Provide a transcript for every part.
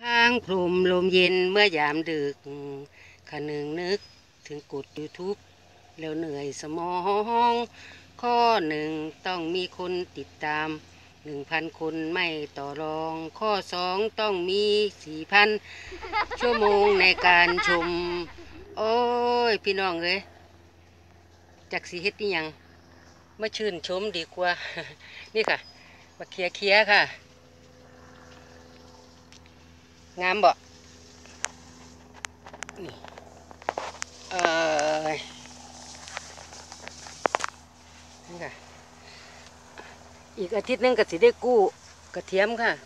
ทางพรมลมเย็นเมื่อยามดึกขะนึงนึกถึงกด YouTube แล้วเหนื่อยสมองข้อหนึ่งต้องมีคนติดตาม1,000 คนไม่ต่อรองข้อสองต้องมี4,000 ชั่วโมงในการชมโอ้ยพี่น้องเอ้ยจักสิเฮ็ดนี่ยังมาชื่นชมดีกว่า นี่ค่ะมาเคลียค่ะงามบ่นี่เอ่อนี่ค่ะอีกอาทิตย์นึงก็สิได้กู้กระเทียมค่ะ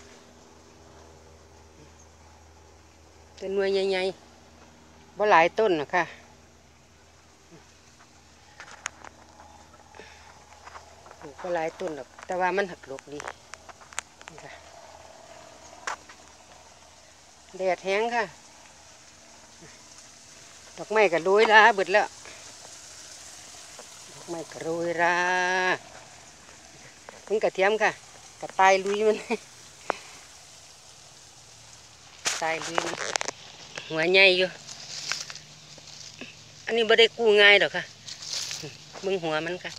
เป็นหน่วยใหญ่ๆบ่หลายต้นนะคะปลูกบ่หลายต้นหรอกแต่ว่ามันหักหลบดีนี่ค่ะแดดแห้งค่ะดอกไม้ก็โรยราเบิดแล้วดอกไม้ก็โรยราถึงกระเทียมค่ะกระต่ายลุยมัน ตายลุยมันหัวใหญ่อยู่อันนี้ไม่ได้กู้ง่ายหรอกค่ะมึงหัวมันค่ะ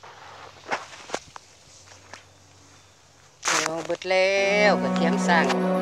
เอาเบิดแล้วกระเทียมสั่ง